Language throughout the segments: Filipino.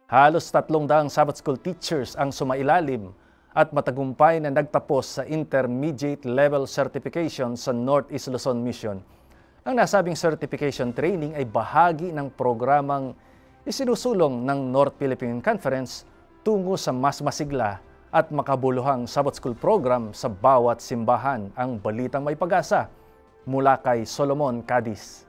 Halos 300 Sabbath School teachers ang sumailalim at matagumpay na nagtapos sa Intermediate Level Certification sa Northeast Luzon Mission. Ang nasabing certification training ay bahagi ng programang isinusulong ng North Philippine Conference tungo sa mas masigla at makabuluhang Sabbath School program sa bawat simbahan. Ang balitang may pag-asa mula kay Solomon Cadiz.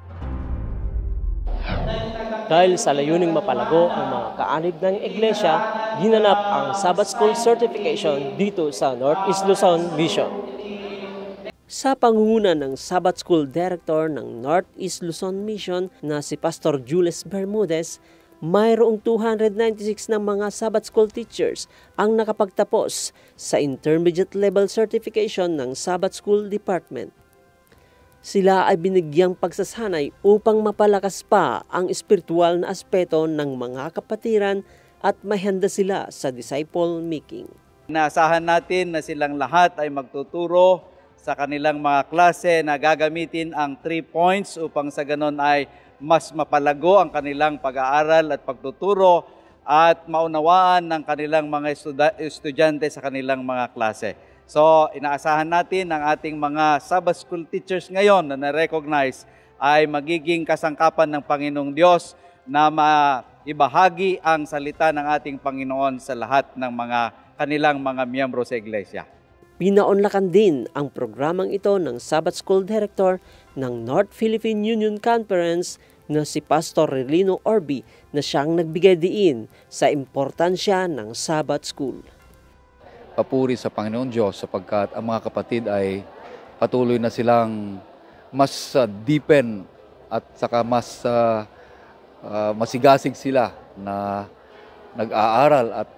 Dahil sa layuning mapalago ang mga kaanib ng iglesia, ginanap ang Sabbath School Certification dito sa Northeast Luzon Mission. Sa pangunguna ng Sabbath School Director ng Northeast Luzon Mission na si Pastor Jules Bermudez, mayroong 296 ng mga Sabbath School teachers ang nakapagtapos sa Intermediate Level Certification ng Sabbath School Department. Sila ay binigyang pagsasanay upang mapalakas pa ang espiritual na aspeto ng mga kapatiran at mahanda sila sa disciple making. Inaasahan natin na silang lahat ay magtuturo sa kanilang mga klase na gagamitin ang 3 points upang sa ganon ay mas mapalago ang kanilang pag-aaral at pagtuturo at maunawaan ng kanilang mga estudyante sa kanilang mga klase. So, inaasahan natin ang ating mga Sabbath School teachers ngayon na na-recognize ay magiging kasangkapan ng Panginoong Diyos na maibahagi ang salita ng ating Panginoon sa lahat ng kanilang mga miyembro sa iglesia. Pinaunlakan din ang programang ito ng Sabbath School Director ng North Philippine Union Conference na si Pastor Relino Orbi na siyang nagbigay diin sa importansya ng Sabbath School. Papuri sa Panginoon Diyos sapagkat ang mga kapatid ay patuloy na silang mas deepen at saka mas masigasig sila na nag-aaral at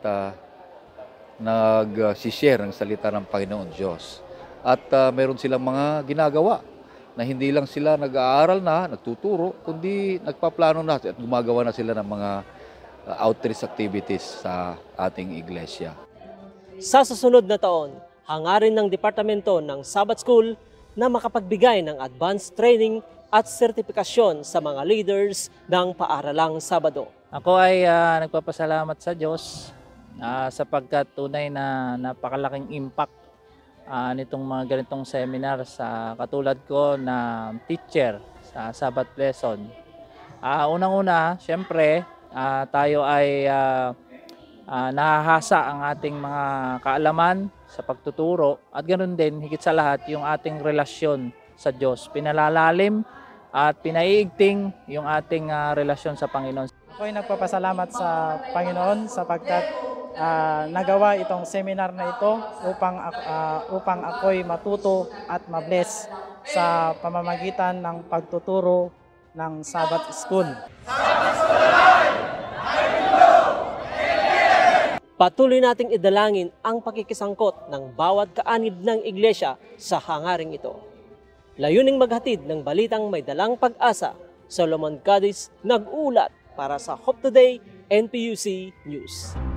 nag-share ng salita ng Panginoon Diyos. At meron silang mga ginagawa na hindi lang sila nag-aaral na, nagtuturo, kundi nagpaplano na at gumagawa na sila ng mga outreach activities sa ating iglesia. Sa susunod na taon, hangarin ng Departamento ng Sabbath School na makapagbigay ng advanced training at sertifikasyon sa mga leaders ng paaralang Sabado. Ako ay nagpapasalamat sa Diyos sapagkat tunay na napakalaking impact nitong mga ganitong seminar sa katulad ko na teacher sa Sabbath lesson. Unang-una, siyempre, tayo ay nahahasa ang ating mga kaalaman sa pagtuturo at ganoon din higit sa lahat yung ating relasyon sa Diyos. Pinalalalim at pinaiigting yung ating relasyon sa Panginoon. Ako ay nagpapasalamat sa Panginoon sapagkat nagawa itong seminar na ito upang ako'y matuto at mabless sa pamamagitan ng pagtuturo ng Sabbath School. Patuloy nating idalangin ang pakikisangkot ng bawat kaanib ng iglesia sa hangaring ito. Layuning maghatid ng balitang may dalang pag-asa, Solomon Cadiz nag-ulat para sa Hope Today NPUC News.